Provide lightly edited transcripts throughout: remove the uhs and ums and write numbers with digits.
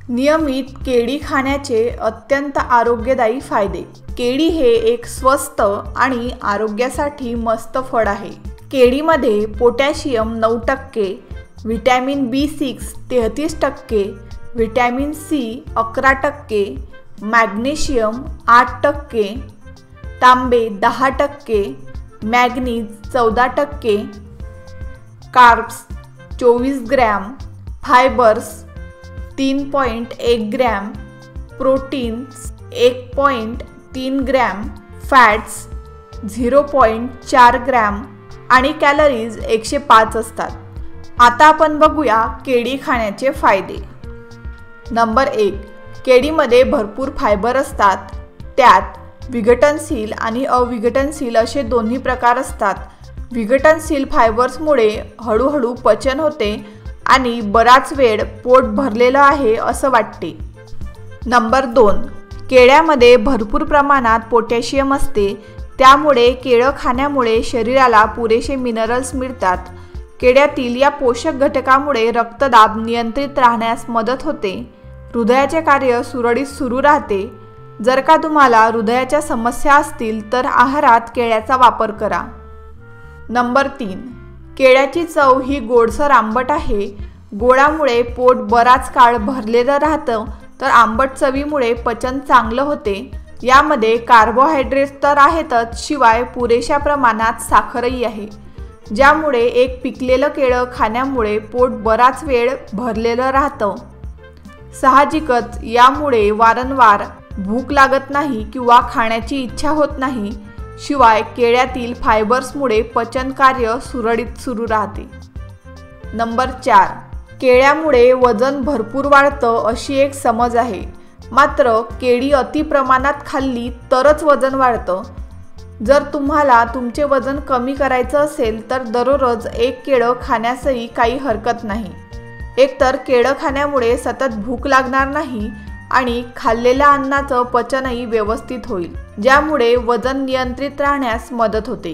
नियमित केळी खाण्याचे अत्यंत आरोग्यदायी फायदे। केळी हे एक स्वस्त आणि आरोग्यासाठी मस्त फळ आहे। केळीमध्ये potassium 9%, vitamin B6 33%, vitamin C 11%, magnesium 8%, तांबे 10%, manganese 14%, carbs 24 gram, fibres 3.1 gram, proteins 1.3 gram, fats 0.4 gram आणि कॅलरीज 105 असतात। आता आपण बघूया केळी खाण्याचे फायदे। नंबर 1, केळीमध्ये भरपूर फायबर असतात। त्यात विघटनशील आणि अविघटनशील असे दोन्ही प्रकार असतात। विघटनशील फायबर्समुळे हळूहळू पचन होते आणि बराच वेळ पोट भरलेलं आहे असं वाटते। नंबर 2, केळ्यामध्ये भरपूर प्रमाणात पोटॅशियम असते, त्यामुळे केळं खाण्यामुळे शरीराला पुरेसे मिनरल्स मिळतात। केळ्यातील या पोषक घटकामुळे रक्तदाब नियंत्रित राहण्यास मदत होते, हृदयाचे कार्य सुरळीत सुरू राहते। जर का तुम्हाला हृदयाच्या समस्या असतील तर आहारात केळ्याचा वापर करा। नंबर 3, केळ्याची चव ही गोडसर आंबट आहे। गोडामुळे पोट बराच काळ भरलेलं राहतं, तर आंबट चवीमुळे पचन चांगलं होते। यामध्ये कार्बोहायड्रेट्स तर आहेतच, शिवाय पुरेशा प्रमाणात साखरही आहे, ज्यामुळे एक पिकलेलं केळं खाण्यामुळे पोट बराच वेळ भरलेलं राहतं। साहजिकच यामुळे वारंवार भूक लागत नाही किंवा खाण्याची इच्छा होत नाही। शिवाय केळ्यातील फायबर्समुळे पचन कार्य सुरळीत सुरू राहते। नंबर 4, केळ्यामुळे वजन भरपूर वाढतं अशी एक समज आहे। मात्र केळी अति प्रमाणात खाल्ली तरच वजन वाढतं। जर तुम्हाला तुमचे वजन कमी करायचं असेल तर दररोज एक केळं खाण्यासही काही हरकत नाही। एकतर केळं खाण्यामुळे सतत भूक लागणार नाही आणि खाल्लेल्या अन्नाचं पचनही व्यवस्थित होईल, ज्यामुळे वजन नियंत्रित राहण्यास मदत होते।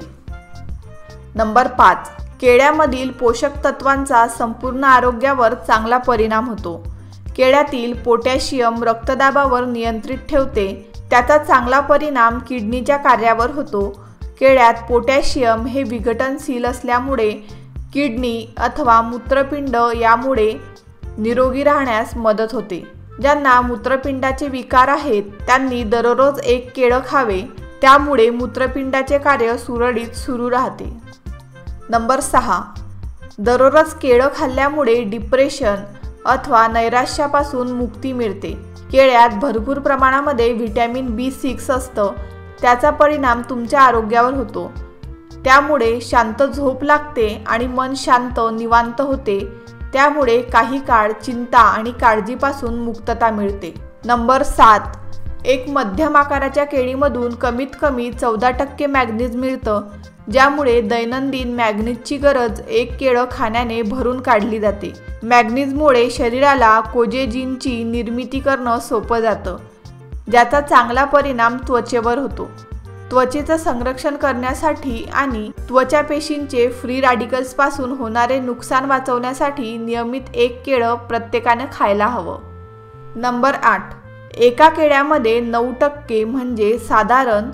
नंबर 5, केळ्यामधील पोषक तत्वांचा संपूर्ण आरोग्यावर चांगला परिणाम होतो। केळ्यातील पोटॅशियम रक्तदाबावर नियंत्रित ठेवते, त्याचा चांगला परिणाम किडनीच्या कार्यावर होतो। केळ्यात पोटॅशियम हे विघटनशील असल्यामुळे किडनी अथवा मूत्रपिंड यामुळे निरोगी राहण्यास मदत होते। ज्यांना मूत्रपिंडाचे विकार आहेत त्यांनी दररोज एक केळं खावे, त्यामुळे मूत्रपिंडाचे कार्य सुरळीत सुरू राहते। नंबर 6, दररोज केळं खाल्ल्यामुळे डिप्रेशन अथवा नैराश्यापासून मुक्ती मिळते। केळ्यात भरपूर प्रमाणामध्ये व्हिटॅमिन B6 असतं, त्याचा परिणाम तुमच्या आरोग्यावर होतो। त्यामुळे शांत झोप लागते आणि मन शांत निवांत होते, त्यामुळे काही काळ चिंता आणि काळजीपासून मुक्तता मिळते। नंबर 7, एक मध्यम आकाराच्या केळीमधून कमीत कमी 14% मॅग्नीज मिळतं, ज्यामुळे दैनंदिन मॅग्नीजची गरज एक केळं खाण्याने भरून काढली जाते। मॅग्नीजमुळे शरीराला कोलेजेनची निर्मिती करणं सोपं जातं, ज्याचा चांगला परिणाम त्वचेवर होतो। त्वचेचं संरक्षण करण्यासाठी आणि त्वचा पेशींचे फ्री रॅडिकल्सपासून होणारे नुकसान वाचवण्यासाठी नियमित एक केळं प्रत्येकाने खायला हवं। नंबर 8, एका केळ्यामध्ये 9% म्हणजे साधारण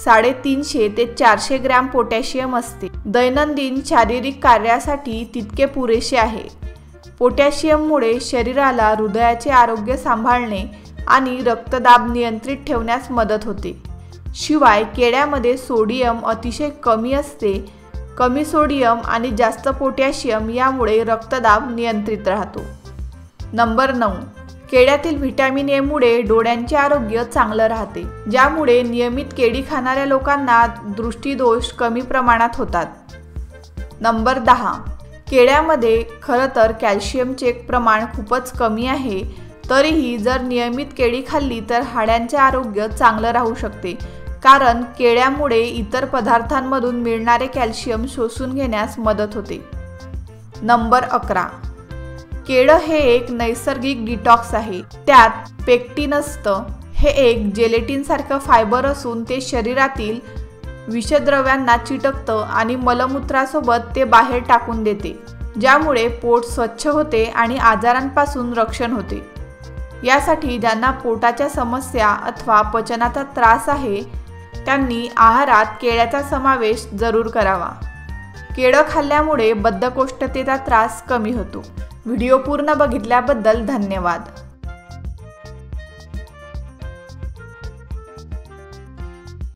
350 ते 400 ग्रॅम पोटॅशियम असते। दैनंदिन शारीरिक कार्यासाठी तितके पुरेसे आहे। पोटॅशियममुळे शरीराला हृदयाचे आरोग्य सांभाळणे आणि रक्तदाब नियंत्रित ठेवण्यास मदत होते। शिवाय केळ्यामध्ये सोडियम अतिशय कमी असते। कमी सोडियम आणि जास्त पोटॅशियम यामुळे रक्तदाब नियंत्रित राहतो। नंबर 9, केळ्यातील व्हिटॅमिन ए मुळे डोळ्यांचे आरोग्य चांगलं राहते, ज्यामुळे नियमित केळी खाणाऱ्या लोकांना दृष्टीदोष कमी प्रमाणात होतात। नंबर 10, केळ्यामध्ये खरं तर कॅल्शियमचे प्रमाण खूपच कमी आहे, तरीही जर नियमित केळी खाल्ली तर हाडांचे आरोग्य चांगलं राहू शकते, कारण केळ्यामुळे इतर पदार्थांमधून मिळणारे कॅल्शियम शोषून घेण्यास मदत होते। नंबर 11, केळं हे एक नैसर्गिक डिटॉक्स आहे। त्यात पेक्टिन असतं। हे एक जेलेटिन सारखं फायबर असून ते शरीरातील विषद्रव्यांना चिटकतं आणि मलमूत्रासोबत ते बाहेर टाकून देते, ज्यामुळे पोट स्वच्छ होते आणि आजारांपासून रक्षण होते। यासाठी ज्यांना पोटाच्या समस्या अथवा पचनाचा त्रास आहे त्यांनी आहारात केळ्याचा समावेश जरूर करावा। केळं खाल्ल्यामुळे बद्धकोष्ठतेचा त्रास कमी होतो। व्हिडिओ पूर्ण बघितल्याबद्दल धन्यवाद।